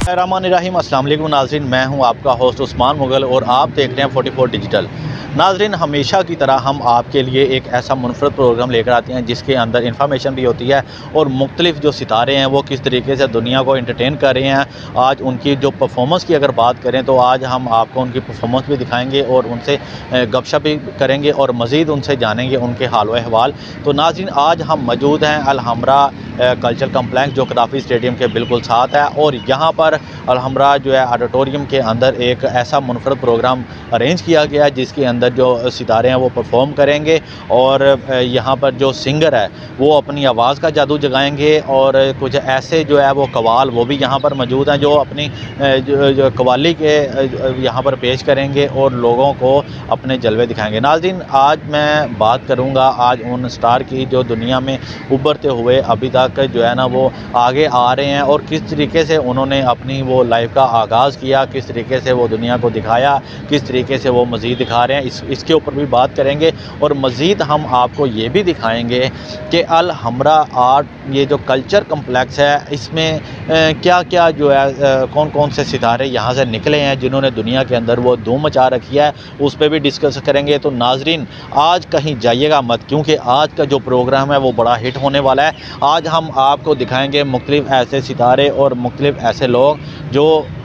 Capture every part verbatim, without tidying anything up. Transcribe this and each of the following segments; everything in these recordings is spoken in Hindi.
बिस्मिल्लाहिर्रहमानिर्रहीम। अस्सलाम वालेकुम नाज़रीन, मैं हूं आपका होस्ट उस्मान मुगल और आप देख रहे हैं फोर्टी फोर डिजिटल। नाज़रीन, हमेशा की तरह हम आपके लिए एक ऐसा मुनफरद प्रोग्राम लेकर आते हैं जिसके अंदर इंफॉर्मेशन भी होती है और मुख्तलिफ जो सितारे हैं वो किस तरीके से दुनिया को एंटरटेन कर रहे हैं। आज उनकी जो परफॉर्मेंस की अगर बात करें तो आज हम आपको उनकी परफॉर्मेंस भी दिखाएँगे और उनसे गपशप भी करेंगे और मज़ीद उनसे जानेंगे उनके हाल व अहवाल। तो नाज़रीन, आज हम मौजूद हैं अलहमरा कल्चर कम्प्लेक्स जो कदाफ़ी स्टेडियम के बिल्कुल साथ है और यहाँ पर अलहमरा जो है ऑडिटोरियम के अंदर एक ऐसा मुनफरद प्रोग्राम अरेंज किया गया है जिसके अंदर जो सितारे हैं वो परफॉर्म करेंगे और यहाँ पर जो सिंगर है वो अपनी आवाज़ का जादू जगाएंगे और कुछ ऐसे जो है वो कवाल वो भी यहाँ पर मौजूद हैं जो अपनी जो, जो कवाली के यहाँ पर पेश करेंगे और लोगों को अपने जलवे दिखाएंगे। नाज़रीन, आज मैं बात करूँगा आज उन स्टार की जो दुनिया में उभरते हुए अभी तक जो है ना वो आगे आ रहे हैं और किस तरीके से उन्होंने अपनी वो लाइफ का आगाज़ किया, किस तरीके से वो दुनिया को दिखाया, किस तरीके से वो मज़ीद दिखा रहे हैं, इस इसके ऊपर भी बात करेंगे। और मज़ीद हम आपको ये भी दिखाएंगे कि अलहमरा आर्ट ये जो कल्चर कम्प्लेक्स है इसमें क्या क्या जो है आ, कौन कौन से सितारे यहाँ से निकले हैं जिन्होंने दुनिया के अंदर वो धूम मचा रखी है, उस पर भी डिस्कस करेंगे। तो नाज़रीन, आज कहीं जाइएगा मत क्योंकि आज का जो प्रोग्राम है वो बड़ा हिट होने वाला है। आज हम आपको दिखाएंगे मुख्तलिफ ऐसे सितारे और मुख्तलिफ ऐसे लोग जो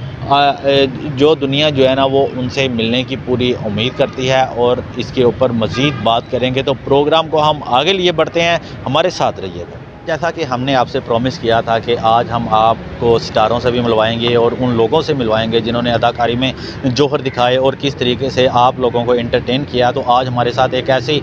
जो दुनिया जो है ना वो उनसे मिलने की पूरी उम्मीद करती है और इसके ऊपर मज़ीद बात करेंगे। तो प्रोग्राम को हम आगे लिए बढ़ते हैं, हमारे साथ रहिएगा। जैसा कि हमने आपसे प्रॉमिस किया था कि आज हम आपको सितारों से भी मिलवाएंगे और उन लोगों से मिलवाएंगे जिन्होंने अदाकारी में जौहर दिखाए और किस तरीके से आप लोगों को एंटरटेन किया। तो आज हमारे साथ एक ऐसी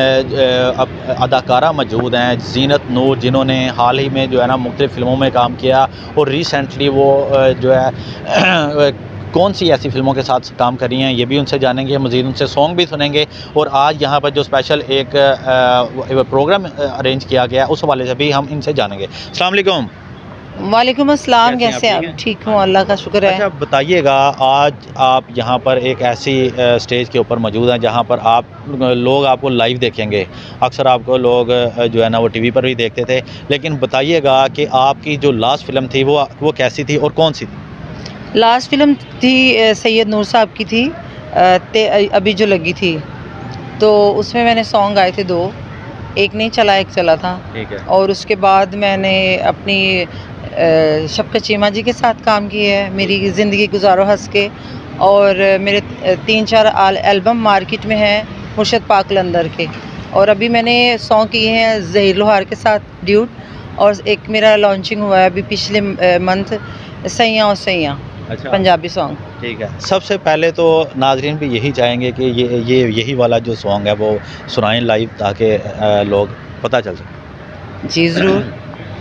अदाकारा मौजूद हैं, ज़ीनत नूर, जिन्होंने हाल ही में जो है ना मुख्तलिफ़ फ़िल्मों में काम किया और रिसेंटली वो जो है कौन सी ऐसी फ़िल्मों के साथ काम कर रही हैं ये भी उनसे जानेंगे, मज़ीद उनसे सॉन्ग भी सुनेंगे। और आज यहाँ पर जो स्पेशल एक प्रोग्राम अरेंज किया गया उस हवाले से भी हम इनसे जानेंगे। अस्सलाम वालेकुम। वालेकुम अस्सलाम, कैसे आप? ठीक हूँ, अल्लाह का शुक्र है। अच्छा बताइएगा, आज आप यहाँ पर एक ऐसी स्टेज के ऊपर मौजूद हैं जहाँ पर आप लोग आपको लाइव देखेंगे। अक्सर आपको लोग जो है ना वो टीवी पर भी देखते थे, लेकिन बताइएगा कि आपकी जो लास्ट फ़िल्म थी वो वो कैसी थी और कौन सी थी? लास्ट फिल्म थी सैयद नूर साहब की थी, ते अभी जो लगी थी, तो उसमें मैंने सॉन्ग गाए थे दो, एक नहीं चला एक चला था। ठीक है। और उसके बाद मैंने अपनी शफकत चीमा जी के साथ काम किया है, मेरी ज़िंदगी गुजारो हंस के, और मेरे तीन चार एल्बम मार्केट में हैं मुर्शद पाक लंदर के, और अभी मैंने सॉन्ग किए हैं ज़हीर लोहार के साथ ड्यूट, और एक मेरा लॉन्चिंग हुआ है अभी पिछले मंथ सैयां और सैयां। अच्छा। पंजाबी सॉन्ग। ठीक है। सबसे पहले तो नाजरीन भी यही चाहेंगे कि ये ये यही वाला जो सॉन्ग है वो सुनाएं लाइव ताकि लोग पता चल सके। जी ज़रूर।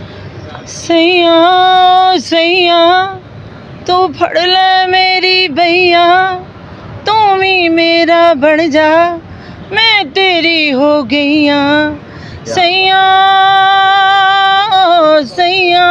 सैयां सैयां तू फड़ ले मेरी भैया, तू भी मेरा बन जा, मैं तेरी हो गईया। सैयां सैयां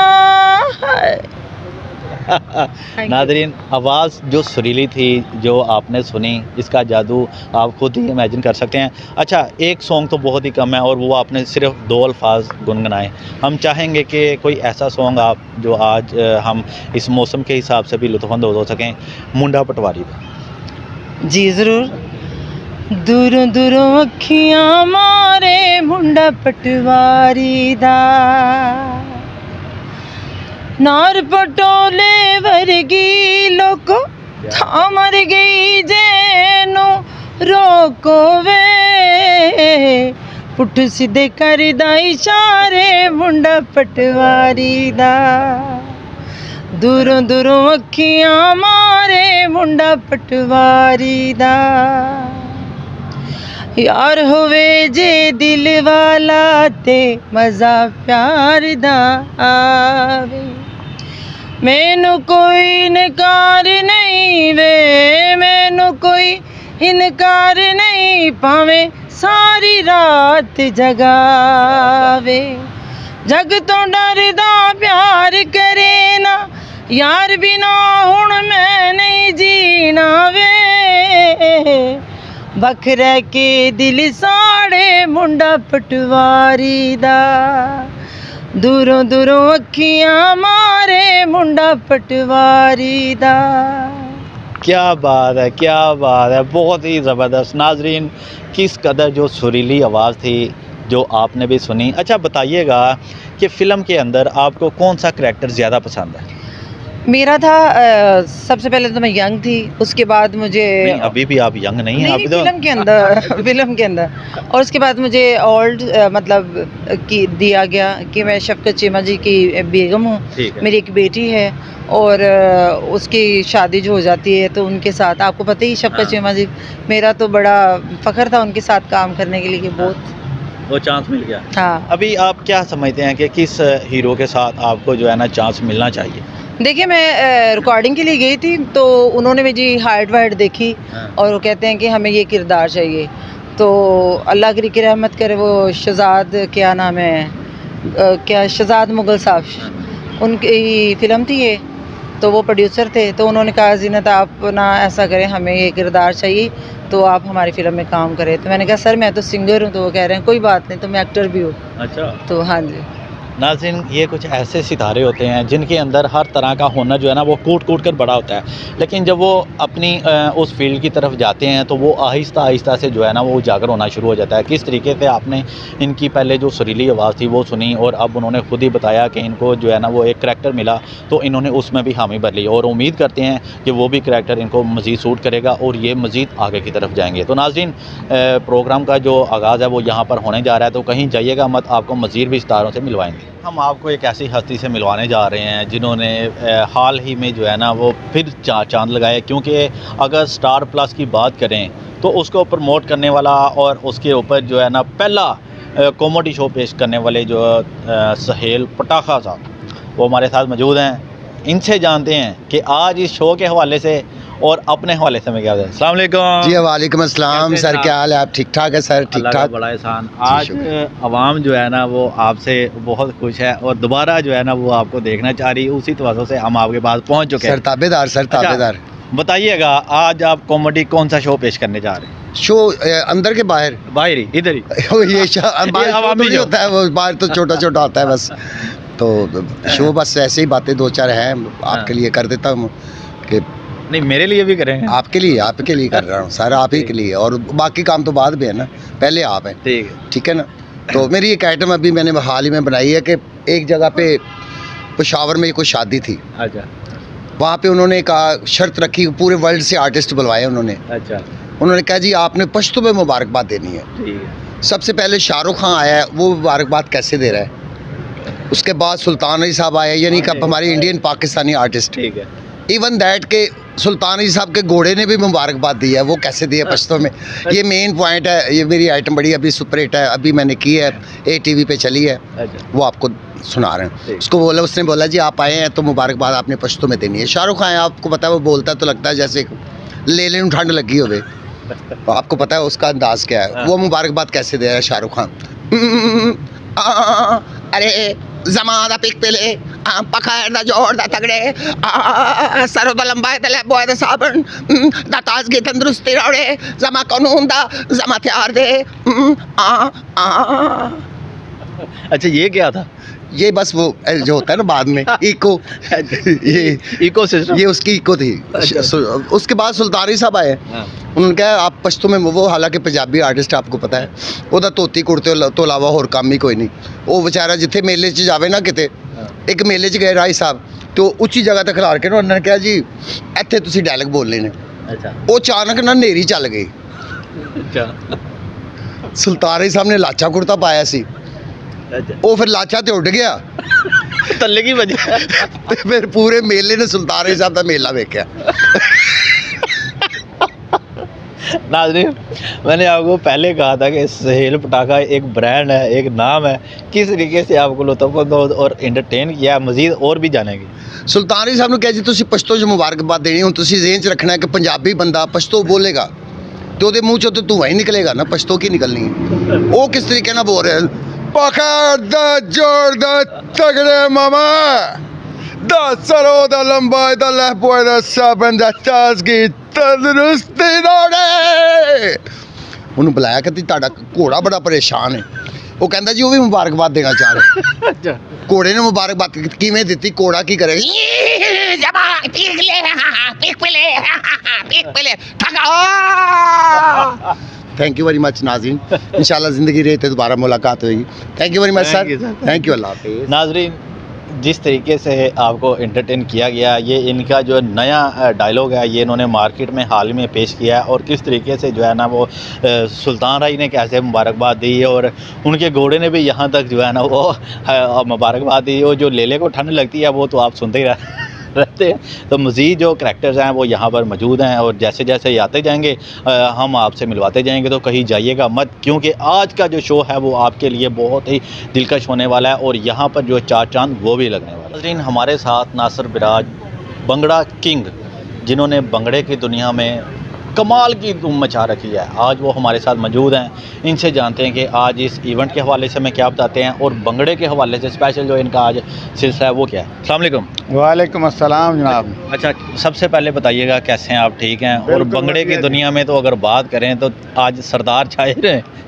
नादरीन, आवाज़ जो सुरीली थी जो आपने सुनी, इसका जादू आप खुद ही इमेजिन कर सकते हैं। अच्छा, एक सॉन्ग तो बहुत ही कम है और वो आपने सिर्फ दो अल्फाज गुनगुनाए। हम चाहेंगे कि कोई ऐसा सॉन्ग आप जो आज हम इस मौसम के हिसाब से भी लुत्फ़अंदोज़ हो सकें, मुंडा पटवारी दा। जी ज़रूर। दूरों दूरों अखियां मारे मुंडा पटवारी दा, नार पटोले वर्गी लोको था मर गई जेनू रोको वे, पुठ सीधे कर दा इशारे मुंडा पटवारी दा। दूरों दूरों अखियां मारे मुंडा पटवारी दा, यार होवे जे दिल वाला ते मज़ा प्यार दा आवे, मैनू कोई इनकार नहीं वे, मैनू कोई इनकार नहीं, पावे सारी रात जगावे, जग तो डरदा प्यार करे ना, यार बिना हुण मैं नहीं जीना वे, बखरे के दिल साड़े मुंडा पटवारी दा। दूरों दूरों अखियां मारे मुंडा पटवारी दा। क्या बात है, क्या बात है, बहुत ही ज़बरदस्त। नाजरीन, किस कदर जो सुरीली आवाज़ थी जो आपने भी सुनी। अच्छा बताइएगा कि फ़िल्म के अंदर आपको कौन सा करैक्टर ज़्यादा पसंद है? मेरा था आ, सबसे पहले तो मैं यंग थी, उसके बाद मुझे नहीं, अभी भी आप यंग नहीं हैं अभी तो फिल्म के अंदर फिल्म के अंदर और उसके बाद मुझे ओल्ड मतलब कि दिया गया कि मैं शफकत चीमा जी की बेगम हूँ, मेरी एक बेटी है और उसकी शादी जो हो जाती है तो उनके साथ, आपको पता ही शफकत चीमा जी, मेरा तो बड़ा फ़ख्र था उनके साथ काम करने के लिए कि बहुत वो चांस मिल गया। हाँ, अभी आप क्या समझते हैं कि किस हीरो के साथ आपको जो है ना चांस मिलना चाहिए? देखिए, मैं रिकॉर्डिंग के लिए गई थी तो उन्होंने मेरी हाइट वाइट देखी और वो कहते हैं कि हमें ये किरदार चाहिए, तो अल्लाह की रहमत करे, वो शहजाद, क्या नाम है, आ, क्या शहजाद मुगल साहब, उनकी फ़िल्म थी ये, तो वो प्रोड्यूसर थे, तो उन्होंने कहा ज़ीनत आप ना ऐसा करें, हमें ये किरदार चाहिए तो आप हमारी फ़िल्म में काम करें। तो मैंने कहा सर मैं तो सिंगर हूँ, तो वो कह रहे हैं कोई बात नहीं, तो मैं एक्टर भी हूँ। अच्छा, तो हाँ जी। नाज़रीन, ये कुछ ऐसे सितारे होते हैं जिनके अंदर हर तरह का हुनर जो है ना वो कूट कूट कर बड़ा होता है, लेकिन जब वो अपनी उस फील्ड की तरफ जाते हैं तो वो आहिस्ता आहिस्ता से जो है ना वो उजागर होना शुरू हो जाता है। किस तरीके से आपने इनकी पहले जो सुरीली आवाज़ थी वो सुनी और अब उन्होंने खुद ही बताया कि इनको जो है ना वो एक करैक्टर मिला, तो इन्होंने उसमें भी हामी भर ली और उम्मीद करते हैं कि वो भी करैक्टर इनको मज़ीद सूट करेगा और ये मज़ीद आगे की तरफ जाएंगे। तो नाज़रीन, प्रोग्राम का जो आगाज़ है वो यहाँ पर होने जा रहा है, तो कहीं जाइएगा मत, आपको मज़ीद भी सितारों से मिलवाएंगे। हम आपको एक ऐसी हस्ती से मिलवाने जा रहे हैं जिन्होंने हाल ही में जो है ना वो फिर चा, चांद लगाए, क्योंकि अगर स्टार प्लस की बात करें तो उसको प्रमोट करने वाला और उसके ऊपर जो है ना पहला कॉमेडी शो पेश करने वाले जो सहेल पटाखा साहब, वो हमारे साथ मौजूद हैं। इनसे जानते हैं कि आज इस शो के हवाले से और अपने हवाले से मैं क्या बताऊँ। अस्सलाम वालेकुम। जी वालेकुम अस्सलाम सर, क्या हाल है? आप ठीक ठाक है सर? ठीक ठाक, बड़ा एहसान। आज आवाम जो है ना वो आपसे बहुत खुश है और दोबारा जो है ना वो आपको देखना चाह रही है, उसी तवज्जो से हम आपके पास पहुंच चुके हैं। सर ताबेदार, सर ताबेदार। बताइएगा आज आप कॉमेडी कौन सा शो पेश करने जा रहे हैं? शो अंदर के बाहर? बाहर ही, इधर ही। ये बाहर होता है, वो बाहर तो छोटा छोटा होता है बस। तो शो बस ऐसे ही बातें दो चार हैं आपके लिए कर देता हूँ कि नहीं, मेरे लिए भी करें। आपके लिए, आपके लिए कर रहा हूँ सर, आप ही के लिए, और बाकी काम तो बाद में है ना, पहले आप हैं। ठीक है, ठीक है ना। तो मेरी एक आइटम अभी मैंने हाल ही में बनाई है कि एक जगह पे पेशावर में कोई शादी थी। अच्छा। वहाँ पे उन्होंने कहा, शर्त रखी, पूरे वर्ल्ड से आर्टिस्ट बुलवाए उन्होंने। अच्छा। उन्होंने कहा जी आपने पश्तो में मुबारकबाद देनी है। ठीक है। सबसे पहले शाहरुख खान आया है, वो मुबारकबाद कैसे दे रहा है। उसके बाद सुल्तान अली साहब आए, यानी कि हमारे इंडियन पाकिस्तानी आर्टिस्ट। ठीक है। इवन दैट के सुल्तान अली साहब के घोड़े ने भी मुबारकबाद दी है, वो कैसे दिए पश्तो में। ये मेन पॉइंट है। ये मेरी आइटम बड़ी अभी सुपर हिट है, अभी मैंने की है, ए टी वी पे चली है, वो आपको सुना रहे हैं। उसको बोला, उसने बोला जी आप आए हैं तो मुबारकबाद आपने पश्तो में देनी है। शाहरुख खान आपको पता है वो बोलता है तो लगता है जैसे ले लेन ठंड लगी हो, आपको पता है उसका अंदाज क्या है। वो मुबारकबाद कैसे दे रहा है शाहरुख खान। अरे जमादा पिक पेले पकड़ दा जोड़ दा तगड़े सरो दा लंबाए दा लैबोए दा साबन दा ताजगी तंदुरुस्ती रोड़े जमा कानून दा जमा तैयार दे। आ आ अच्छा, ये क्या था? ये बस वो जो होता है ना बाद में इको, ये इको सिस्टम, ये उसकी इको थी। अच्छा। उसके बाद सुल्तानी साहब आए। हाँ। उन्होंने कहा आप पश्तो में, वो हालांकि पंजाबी आर्टिस्ट आपको पता है, ਉਹਦਾ ਧੋਤੀ ਕੁੜਤੇ ਤੋਂ ਇਲਾਵਾ ਹੋਰ ਕੰਮ ਹੀ ਕੋਈ ਨਹੀਂ। ਉਹ ਵਿਚਾਰਾ ਜਿੱਥੇ ਮੇਲੇ 'ਚ ਜਾਵੇ ਨਾ ਕਿਤੇ, ਇੱਕ ਮੇਲੇ 'ਚ ਗਏ ਰਾਈ ਸਾਹਿਬ ਤੇ ਉਹ ਉੱਚੀ ਜਗ੍ਹਾ ਤੇ ਖਿਲਾਰ ਕੇ ਨਾ ਉਹਨਾਂ ਨੇ ਕਿਹਾ ਜੀ ਇੱਥੇ ਤੁਸੀਂ ਡਾਇਲੌਗ ਬੋਲਨੇ ਨੇ। ਅੱਛਾ। ਉਹ ਅਚਾਨਕ ਨਾ ਨੇਰੀ ਚੱਲ ਗਈ। ਅੱਛਾ। ਸੁਲਤਾਨੀ ਸਾਹਿਬ ਨੇ ਲਾਚਾ ਕੁੜਤਾ ਪਾਇਆ ਸੀ, ਉਹ ਫਿਰ ਲਾਚਾ ਤੇ ਉੱਡ ਗਿਆ ਥੱਲੇ ਕੀ ਵਜ੍ਹਾ, ਤੇ ਫਿਰ ਪੂਰੇ ਮੇਲੇ ਨੇ ਸੁਲਤਾਨੀ ਸਾਹਿਬ ਦਾ ਮੇਲਾ ਵੇਖਿਆ। नाज़रीन, मैंने आपको पहले कहा था कि सहेल पटाखा एक ब्रांड है, एक नाम है। किस तरीके से आपको लुत्फ़ और एंटरटेन किया, मज़ीद और भी जानेंगे। सुल्तानी साहब ने कहा जी तुसी पश्तो 'च मुबारकबाद देनी, हुण तुसी ज़हन 'च रखना है कि पंजाबी बंदा पश्तो बोलेगा तो ਉਹਦੇ ਮੂੰਹ 'ਚੋਂ तो धुआं ही निकलेगा ना, पश्तो की निकलनी है। वो किस तरीके ना बोल रहे हैं, पकड़ दा जोड़ दा तगड़े मामा दा सरो दा लंबाई दा लहबोए दा साबन दा ताजगी तंदुरुस्ती रोड़े। ਉਹਨੂੰ ਬੁਲਾਇਆ ਕਿ ਤੁਹਾਡਾ ਘੋੜਾ ਬੜਾ ਪਰੇਸ਼ਾਨ ਹੈ, वो कहता जी वो भी मुबारकबाद देना चाह रहे घोड़े ने मुबारकबाद किवें दित्ती घोड़ा की करे थैंक यू वेरी मच नाज़रीन इंशाल्लाह ज़िंदगी रही तो दोबारा मुलाकात होगी thank you very much sir thank you अल्लाह हाफ़िज़। नाज़रीन जिस तरीके से आपको एंटरटेन किया गया ये इनका जो नया डायलॉग है ये इन्होंने मार्केट में हाल में पेश किया है और किस तरीके से जो है ना वो सुल्तान राय ने कैसे मुबारकबाद दी और उनके घोड़े ने भी यहाँ तक जो है ना वो मुबारकबाद दी और जो लेले को ठंड लगती है वो तो आप सुनते ही रह रहते हैं। तो मज़ीद जो करैक्टर्स हैं वो यहाँ पर मौजूद हैं और जैसे जैसे आते जाएंगे हम आपसे मिलवाते जाएंगे तो कहीं जाइएगा मत क्योंकि आज का जो शो है वो आपके लिए बहुत ही दिलकश होने वाला है और यहाँ पर जो चार चांद वो भी लगने वाला है। लेकिन हमारे साथ नासिर बिराज भंगड़ा किंग जिन्होंने भंगड़े की दुनिया में कमाल की धूम मचा रखी है आज वो हमारे साथ मौजूद हैं। इनसे जानते हैं कि आज इस इवेंट के हवाले से मैं क्या बताते हैं और भंगड़े के हवाले से स्पेशल जो इनका आज सिलसिला है वो क्या है। अस्सलाम वालेकुम। वालेकुम अस्सलाम जनाब। अच्छा सबसे पहले बताइएगा कैसे हैं आप ठीक हैं और भंगड़े की दुनिया में तो अगर बात करें तो आज सरदार छाए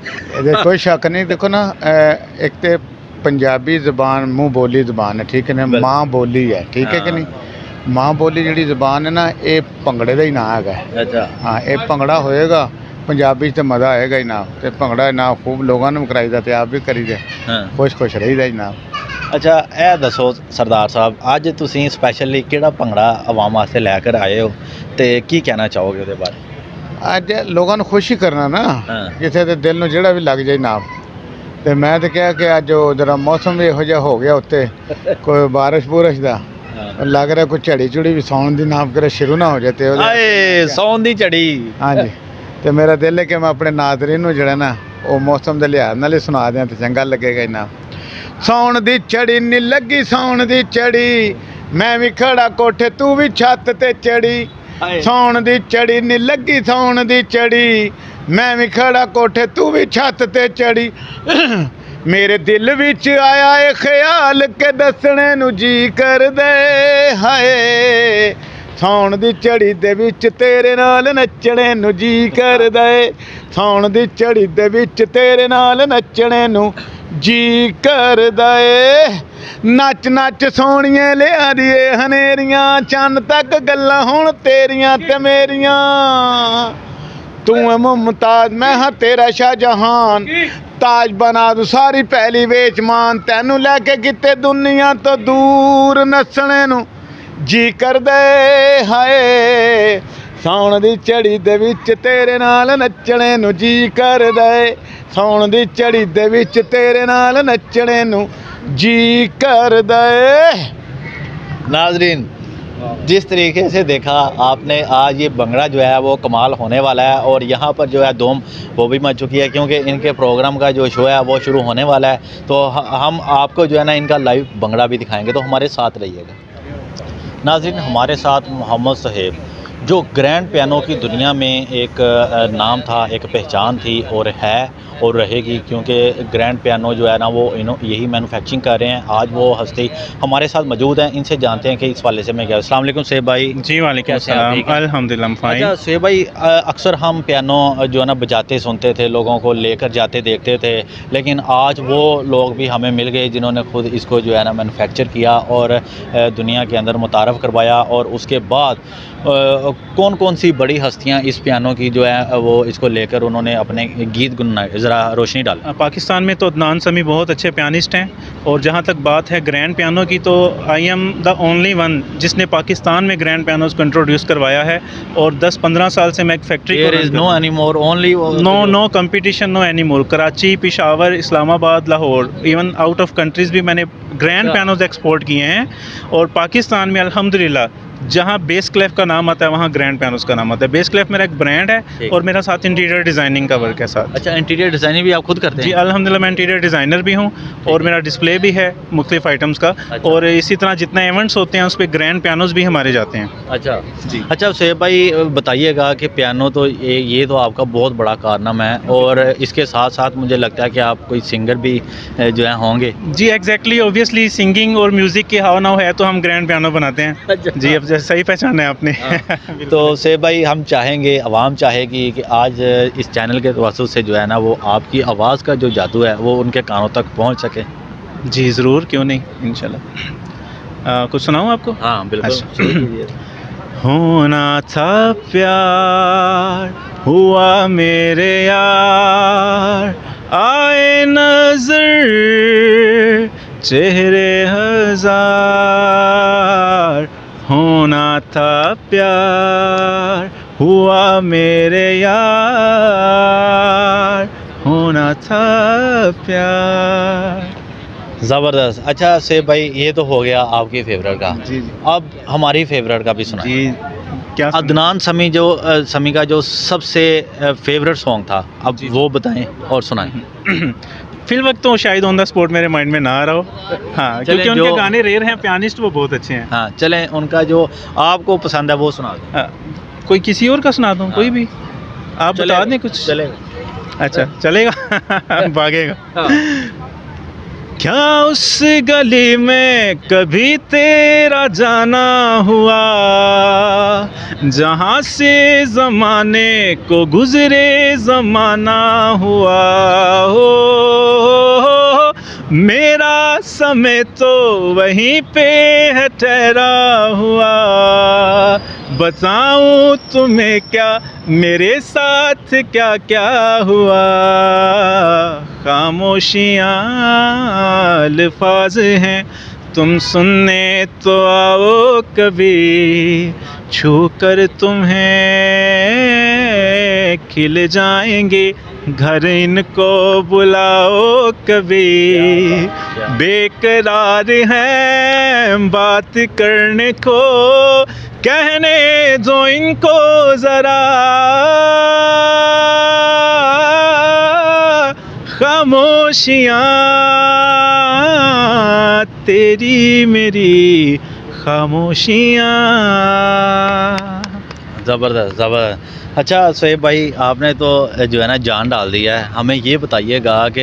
रहे कोई शक नहीं। देखो ना एक तो पंजाबी ज़बान मुँह बोली ज़बान है ठीक है ना माँ बोली है ठीक है कि नहीं माँ बोली जी ज़बान है ना ये भंगड़े का ही ना है। अच्छा हाँ ये भंगड़ा होएगा पंजाबी तो मज़ा आएगा ही ना तो भंगड़ा ना खूब लोगों ने कराई दा आप भी करी दे खुश खुश रही दा ना। अच्छा ए दसो सरदार साहब अज तुसीं स्पैशली किहड़ा भंगड़ा आवाम वास्ते लैकर आए हो तो की कहना चाहोगे उसदे बारे अज लोगों ने खुश ही करना ना जिथे तो दिल में जोड़ा भी लग जाए ना तो मैं तो क्या कि अज जरा मौसम भी इहो जिहा हो गया उत्ते कोई बारिश बुरिश का लग रहा कोई झड़ी झुड़ी भी सौन की नाम करे शुरू ना हो जाए तो सौन की झड़ी। हाँ जी तो मेरा दिल है कि मैं अपने नाज़रीन नूं जिहड़ा ना वो मौसम के लिहाज नाल ही सुना दें तो चंगा लगेगा ही ना। सौन दी चढ़ी नी लगी सौन दी चढ़ी मैं भी खड़ा कोठे तू भी छत ते चढ़ी सौन दी चढ़ी नी लगी सौन दी चढ़ी मैं भी खड़ा कोठे तू भी छत ते चढ़ी मेरे दिल विच आया ए ख्याल के दसने नू जी कर दे हाय सौन दी चढ़ी दे विच तेरे नाल नचने नू जी कर दे सौन दी चढ़ी दे विच तेरे नाल नचने नू जी कर दे नच नच सोहणिए लिया दिए हनेरियां चन्न तक गल्लां हुण तेरियां ते मेरियां तू है मुमताज मैं हाँ तेरा शाहजहान ताज बना दू सारी पहली वेच मान तेनू लैके किते दुनिया तो दूर नसने नू जी कर दे हाय सौन दी चढ़ी दे विच तेरे नाल नचने नू जी कर दे सौन दी चढ़ी दे विच तेरे नाल नचने नू जी कर दे। नाज़रीन जिस तरीके से देखा आपने आज ये भंगड़ा जो है वो कमाल होने वाला है और यहाँ पर जो है धूम वो भी मच चुकी है क्योंकि इनके प्रोग्राम का जो शो है वो शुरू होने वाला है तो हम आपको जो है ना इनका लाइव भंगड़ा भी दिखाएंगे तो हमारे साथ रहिएगा। नाज़रीन हमारे साथ मोहम्मद साहेब जो ग्रैंड पियानो की दुनिया में एक नाम था एक पहचान थी और है और रहेगी क्योंकि ग्रैंड पियानो जो है ना वो इनो यही मैन्युफैक्चरिंग कर रहे हैं। आज वो हस्ती हमारे साथ मौजूद हैं इनसे जानते हैं कि इस वाले से मैं क्या। अस्सलाम वालेकुम सेब भाई। जी वालेकुम अस्सलाम अल्हम्दुलिल्लाह फाइन। अच्छा सेब भाई अक्सर हम पियानो जो है ना बजाते सुनते थे लोगों को लेकर जाते देखते थे लेकिन आज वो लोग भी हमें मिल गए जिन्होंने खुद इसको जो है ना मैन्युफैक्चर किया और दुनिया के अंदर मुतारफ़ करवाया और उसके बाद कौन कौन सी बड़ी हस्तियां इस पियानो की जो है वो इसको लेकर उन्होंने अपने गीत गुनगुनाए ज़रा रोशनी डाल। पाकिस्तान में तो अदनान समी बहुत अच्छे पियानिस्ट हैं और जहाँ तक बात है ग्रैंड पियानो की तो I am the only one जिसने पाकिस्तान में ग्रैंड पियानोज को इंट्रोड्यूस करवाया है और दस पंद्रह साल से मैं एक factory no any more only no no competition no any more Karachi Peshawar Islamabad Lahore even out of countries भी मैंने ग्रैंड पियानोज एक्सपोर्ट किए हैं और पाकिस्तान में अल्हम्दुलिल्लाह जहाँ बेस क्लेफ का नाम आता है वहाँ ग्रैंड पियानोज का नाम आता है। बेस क्लेफ मेरा एक ब्रांड है और मेरा साथ इंटीरियर डिज़ाइनिंग का वर्क है साथ। अच्छा इंटीरियर डिज़ाइनिंग भी आप खुद करते हैं? जी अल्हम्दुलिल्लाह मैं इंटीरियर डिज़ाइनर भी हूँ और मेरा डिस्प्ले भी है मुख्तलिफ आइटम्स का। अच्छा। और इसी तरह जितना इवेंट्स होते हैं उस पर ग्रैंड पियानोज भी हमारे जाते हैं। अच्छा जी। अच्छा सेब भाई बताइएगा कि पियानो तो ये ये तो आपका बहुत बड़ा कारनामा है और इसके साथ साथ मुझे लगता है कि आप कोई सिंगर भी जो है होंगे। जी एग्जैक्टली ऑब्वियसली सिंगिंग और म्यूज़िक की हाव नाव है तो हम ग्रैंड पियानो बनाते हैं। जी अब जैसे सही पहचाना है आपने। तो से भाई हम चाहेंगे, आवाम चाहेगी कि आज इस चैनल के तवज्जुह से जो है ना वो आपकी आवाज़ का जो जादू है वो उनके कानों तक पहुंच सके। जी ज़रूर, क्यों नहीं, इंशाल्लाह। कुछ सुनाऊँ आपको? हाँ बिल्कुल। होना था प्यार हुआ मेरे यार, आए नजर चेहरे हजार। होना था प्यार हुआ मेरे यार, होना था प्यार। ज़बरदस्त। अच्छा से भाई ये तो हो गया आपकी फेवरेट का। जी जी। अब हमारी फेवरेट का भी सुना जी। क्या? अदनान समी जो समी का जो सबसे फेवरेट सॉन्ग था, अब वो बताएं और सुनाएं। फिल वक्त तो शायद ऑन द स्पॉट मेरे माइंड में ना आ रहा हो। हाँ, क्योंकि उनके गाने रेयर हैं, पियानिस्ट वो बहुत अच्छे हैं। हाँ चलें, उनका जो आपको पसंद है वो सुना दें। हाँ, कोई किसी और का सुना दूँ? कोई भी आप बता दें कुछ। चलेगा। अच्छा चलेगा। भागेगा। हाँ। क्या उस गली में कभी तेरा जाना हुआ, जहाँ से ज़माने को गुज़रे ज़माना हुआ हो, मेरा समय तो वहीं पे है ठहरा हुआ। बताऊं तुम्हें क्या मेरे साथ क्या क्या हुआ, खामोशियाँ अल्फाज हैं, तुम सुनने तो आओ कभी, छू कर तुम्हें खिल जाएंगे घर, इनको बुलाओ कभी। बेकरार हैं बात करने को, कहने दो इनको ज़रा, खामोशियाँ तेरी मेरी खामोशियाँ। ज़बरदस्त ज़बरदस्त। अच्छा सोहेब भाई, आपने तो जो है ना जान डाल दिया है। हमें ये बताइएगा कि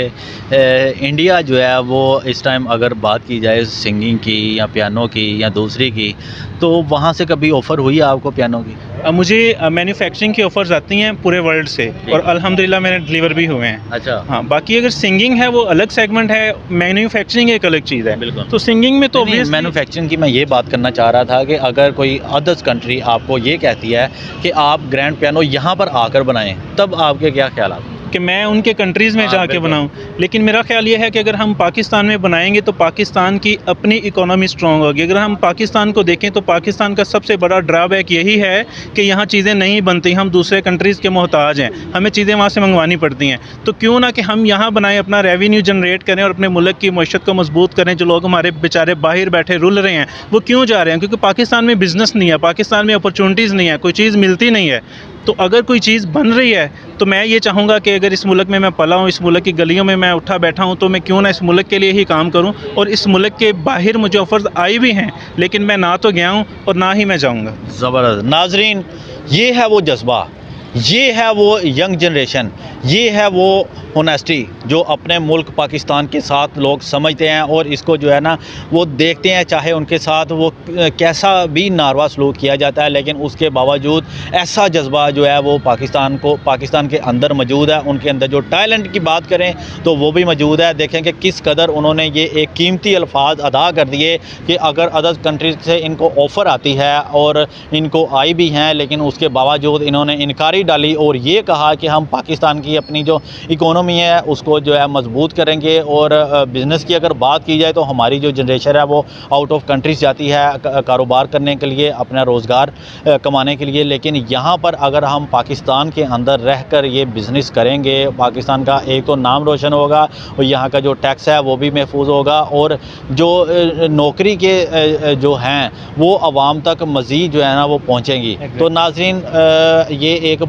इंडिया जो है वो इस टाइम अगर बात की जाए सिंगिंग की या पियानो की या दूसरी की, तो वहाँ से कभी ऑफ़र हुई है आपको पियानो की? मुझे मैन्युफैक्चरिंग की ऑफ़र्स आती हैं पूरे वर्ल्ड से, और अल्हम्दुलिल्लाह मैंने डिलीवर भी हुए हैं। अच्छा। हाँ, बाकी अगर सिंगिंग है वो अलग सेगमेंट है, मैन्युफैक्चरिंग एक अलग चीज़ है। बिल्कुल। तो सिंगिंग में तो मैन्युफैक्चरिंग की मैं ये बात करना चाह रहा था कि अगर कोई अदर्स कंट्री आपको ये कहती है कि आप ग्रैंड पियानो यहाँ पर आकर बनाएं, तब आपके क्या ख्याल आते हैं? कि मैं उनके कंट्रीज़ में जाके बनाऊं, लेकिन मेरा ख्याल ये है कि अगर हम पाकिस्तान में बनाएंगे तो पाकिस्तान की अपनी इकोनॉमी स्ट्रॉन्ग होगी। अगर हम पाकिस्तान को देखें तो पाकिस्तान का सबसे बड़ा ड्रॉबैक यही है कि यहाँ चीज़ें नहीं बनती, हम दूसरे कंट्रीज़ के मोहताज हैं, हमें चीज़ें वहाँ से मंगवानी पड़ती हैं। तो क्यों ना कि हम यहाँ बनाएं, अपना रेवेन्यू जनरेट करें और अपने मुल्क की मईशत को मजबूत करें। जो लोग हमारे बेचारे बाहर बैठे रुल रहे हैं वो क्यों जा रहे हैं? क्योंकि पाकिस्तान में बिज़नेस नहीं है, पाकिस्तान में अपॉर्चुनिटीज़ नहीं है, कोई चीज़ मिलती नहीं है। तो अगर कोई चीज़ बन रही है तो मैं ये चाहूँगा कि अगर इस मुल्क में मैं पला हूँ, इस मुल्क की गलियों में मैं उठा बैठा हूँ, तो मैं क्यों ना इस मुल्क के लिए ही काम करूँ। और इस मुल्क के बाहर मुझे ऑफ़र्स आई भी हैं, लेकिन मैं ना तो गया हूँ और ना ही मैं जाऊँगा। ज़बरदस्त। नाजरीन, ये है वो जज्बा, ये है वो यंग जनरेशन, ये है वो होनेस्टी जो अपने मुल्क पाकिस्तान के साथ लोग समझते हैं और इसको जो है ना वो देखते हैं, चाहे उनके साथ वो कैसा भी नारवा सलूक किया जाता है, लेकिन उसके बावजूद ऐसा जज्बा जो है वो पाकिस्तान को पाकिस्तान के अंदर मौजूद है। उनके अंदर जो टैलेंट की बात करें तो वो भी मौजूद है। देखें कि किस कदर उन्होंने ये एक कीमती अल्फाज अदा कर दिए कि अगर अदर कंट्रीज से इनको ऑफ़र आती है और इनको आई भी हैं, लेकिन उसके बावजूद इन्होंने इनकारी डाली और ये कहा कि हम पाकिस्तान की अपनी जो इकोनॉमी है उसको जो है मजबूत करेंगे। और बिज़नेस की अगर बात की जाए तो हमारी जो जनरेशन है वो आउट ऑफ कंट्रीज जाती है कारोबार करने के लिए, अपना रोज़गार कमाने के लिए, लेकिन यहाँ पर अगर हम पाकिस्तान के अंदर रहकर ये बिज़नेस करेंगे, पाकिस्तान का एक तो नाम रोशन होगा और यहाँ का जो टैक्स है वो भी महफूज होगा और जो नौकरी के जो हैं वो आवाम तक मज़ीद जो है ना वो पहुँचेंगी। तो नाज़रीन, ये एक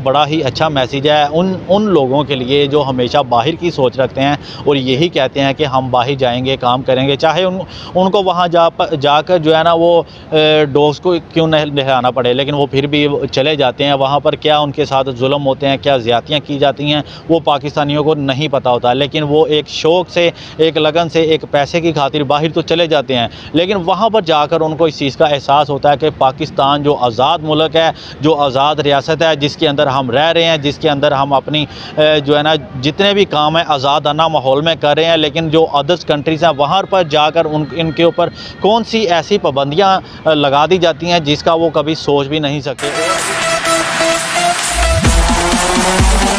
बड़ा ही अच्छा मैसेज है उन उन लोगों के लिए जो हमेशा बाहर की सोच रखते हैं और यही कहते हैं कि हम बाहर जाएंगे, काम करेंगे, चाहे उन उनको वहाँ जा जाकर जो है ना वो डॉग्स को क्यों नहीं नहलाना पड़े, लेकिन वो फिर भी चले जाते हैं। वहाँ पर क्या उनके साथ जुल्म होते हैं, क्या ज़्यादतियाँ की जाती हैं, वो पाकिस्तानियों को नहीं पता होता, लेकिन वो एक शौक़ से, एक लगन से, एक पैसे की खातिर बाहर तो चले जाते हैं, लेकिन वहाँ पर जाकर उनको इस चीज़ का एहसास होता है कि पाकिस्तान जो आज़ाद मुल्क है, जो आज़ाद रियासत है, जिसके अंदर हम रह रहे हैं, जिसके अंदर हम अपनी जो है ना जितने भी काम है आज़ादाना माहौल में कर रहे हैं, लेकिन जो अदर्स कंट्रीज़ हैं वहाँ पर जाकर उन इनके ऊपर कौन सी ऐसी पाबंदियाँ लगा दी जाती हैं जिसका वो कभी सोच भी नहीं सके।